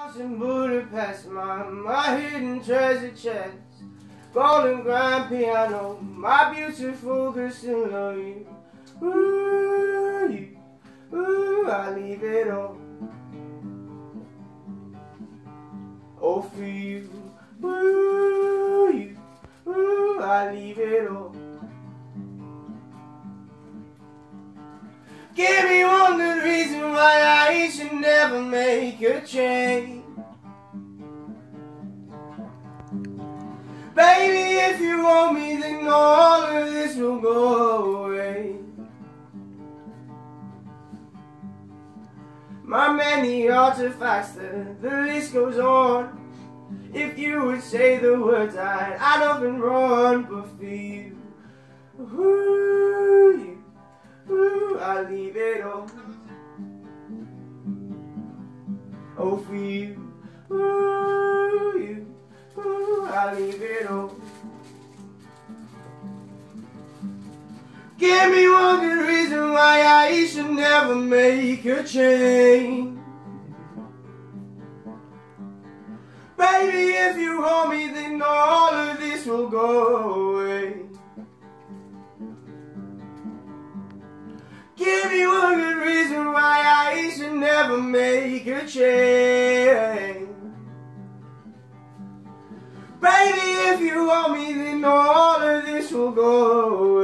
House in Budapest, my hidden treasure chest, golden grand piano, my beautiful Christina, you, I leave it all. Oh, for you, I leave it all. Give me one good reason why I should never make a change. Baby, if you want me, then all of this will go away. My many artifacts, the list goes on. If you would say the words, I'd often run, but for you, I leave it all. Oh, for you, I leave it all. Give me one good reason why I should never make a change. Baby, if you hold me, then all of this will go away. Give me one good reason why I should never make a change. Baby, if you want me, then all of this will go